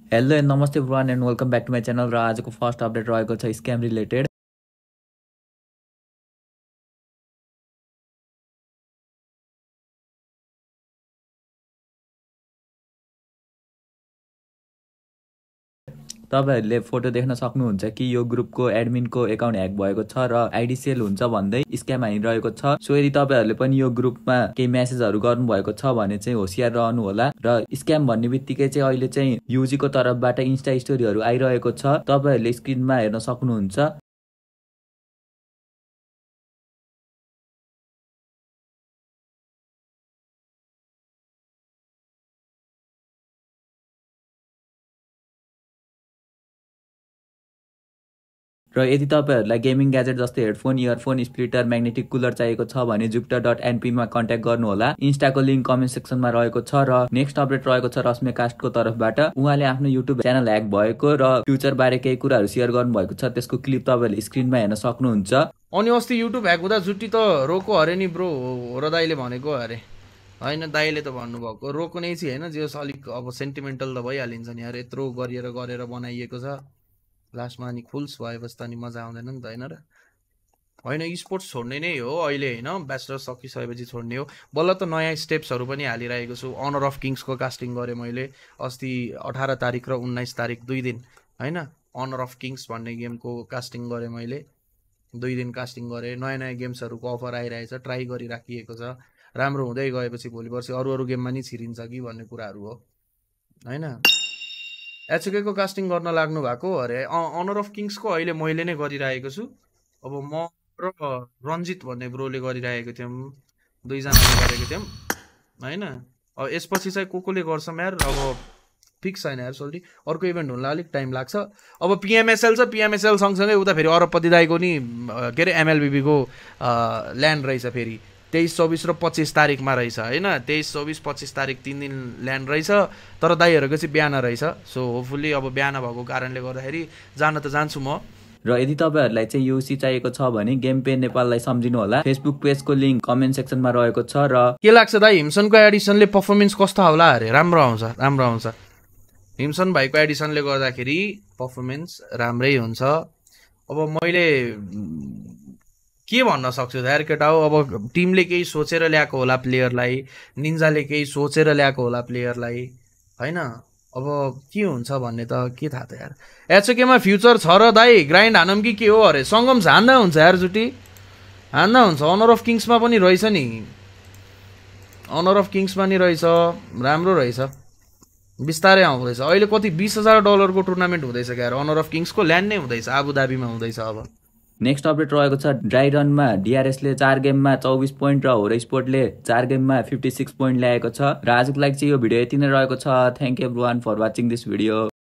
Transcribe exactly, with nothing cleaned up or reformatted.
Hello and नमस्ते everyone and welcome back to my channel. र आजको फर्स्ट अपडेट रहेको छ स्क्याम रिलेटेड। तपाईहरूले फोटो देख्न सक्नुहुन्छ कि यो ग्रुपको एडमिनको एकाउन्ट ह्याक भएको छ र आइडी सेल हुन्छ भन्दै स्क्याम हानिरहेको छ। सो यदि तपाईँहरूले पनि यो ग्रुपमा केही मेसेजहरू गर्नुभएको छ भने चाहिँ होसियार रहनु होला। र स्क्याम भन्ने बित्तिकै चाहिँ अहिले चाहिँ युजीको तर्फबाट इन्स्टा स्टोरीहरू आइरहेको छ, तपाईँहरूले स्क्रिनमा हेर्न सक्नुहुन्छ। र यदि तपाईँहरूलाई गेमिङ ग्याजेट जस्तै headphone, earphone, splitter, magnetic cooler चाहिएको छ भने जुप्टर डट एनपीमा कन्ट्याक्ट गर्नुहोला। इन्स्टाको लिङ्क कमेन्ट सेक्सनमा रहेको छ। र नेक्स्ट अपडेट रहेको छ रश्मि कास्टको तर्फबाट। उहाँले आफ्नो युट्युब च्यानल ह्याक भएको र फ्युचर बारे केही कुराहरू सेयर गर्नुभएको छ, त्यसको क्लिप तपाईँहरूले स्क्रिनमा हेर्न सक्नुहुन्छ। अनि अस्ति युट्युब ह्याक हुँदा जुट्टी त रोको अरे नि ब्रो, हो र दाइले भनेको अरे होइन, दाइले त भन्नुभएको रोको नै चाहिँ होइन, जे अलिक अब सेन्टिमेन्टल त भइहालिन्छ नि यार, यत्रो गरेर गरेर बनाइएको छ, लास्टमा अनि फुल्स भएपछि त अनि मजा आउँदैन नि त होइन र। होइन स्पोर्ट्स छोड्ने नै हो अहिले होइन, ब्याचलर सकिसकेपछि छोड्ने हो। बल्ल त नयाँ स्टेप्सहरू पनि हालिरहेको छु। अनर अफ किङ्सको कास्टिङ गरेँ मैले अस्ति अठार तारिक र उन्नाइस तारिक दुई दिन होइन। अनर अफ किङ्स भन्ने गेमको कास्टिङ गरेँ मैले, दुई दिन कास्टिङ गरेँ। नयाँ नयाँ गेम्सहरूको अफर आइरहेछ, ट्राई गरिराखिएको छ। राम्रो हुँदै गएपछि भोलि पर्सि अरू अरू गेममा नि छिरिन्छ कि भन्ने कुराहरू हो होइन। एचकेको कास्टिङ गर्न लाग्नु भएको अरे। अनर अफ किङ्सको अहिले मैले नै गरिरहेको छु। अब म र रन्जित भन्ने ब्रोले गरिरहेको थियौँ, दुईजनाले गरेको थियौँ होइन। अब यसपछि चाहिँ को कोले गर्छ यार, अब फिक्स छैन यार सोल्टी। अर्को इभेन्ट हुनलाई अलिक टाइम लाग्छ। अब पिएमएसएल छ, पिएमएसएल सँगसँगै उता फेरि अरबपति दाईको नि के अरे एमएलबिबीको ल्यान्ड रहेछ फेरि तेइस चौबिस र पच्चिस तारिकमा रहेछ होइन। तेइस चौबिस पच्चिस तारिक तिन दिन ल्यान्ड रहेछ, तर दाईहरूको चाहिँ बिहान रहेछ। सो होपफुल्ली अब बिहान भएको कारणले गर्दाखेरि जान त जान्छु म। र यदि तपाईँहरूलाई चाहिँ युसी चाहिएको छ भने गेम पे नेपाललाई सम्झिनु होला। फेसबुक पेजको लिङ्क कमेन्ट सेक्सनमा रहेको छ। र के लाग्छ दाई, हिमसनको एडिसनले पर्फर्मेन्स कस्तो होला अरे? राम्रो आउँछ, राम्रो आउँछ। हिमसन भाइको एडिसनले गर्दाखेरि पर्फर्मेन्स राम्रै हुन्छ। अब मैले के भन्न सक्छु यार केटा हो, अब टिमले केही सोचेर ल्याएको होला प्लेयरलाई, निन्जाले केही सोचेर ल्याएको होला प्लेयरलाई होइन। अब के हुन्छ भन्ने त के थाहा त यार। एचकेमा फ्युचर छ र दाई, ग्राइन्ड हानम कि के हो अरे? सङ्गम्स हान्दा हुन्छ यार जुटी, हान्दा हुन्छ। अनर अफ किङ्समा पनि रहेछ नि, अनर अफ किङ्समा नि रहेछ, राम्रो रहेछ, बिस्तारै आउँदैछ। अहिले कति बिस हजार डलरको टुर्नामेन्ट हुँदैछ क्या यार, अनर अफ किङ्सको ल्यान्ड नै हुँदैछ, आबुधाबीमा हुँदैछ। अब नेक्स्ट अपडेट रहेको छ ड्राई रनमा डिआरएसले चार गेममा चौबिस पोइन्ट र होरो स्पोर्टले चार गेममा फिफ्टी सिक्स पोइन्ट ल्याएको छ। र आजको लागि चाहिँ यो भिडियो यति नै रहेको छ। Thank you everyone for watching this video.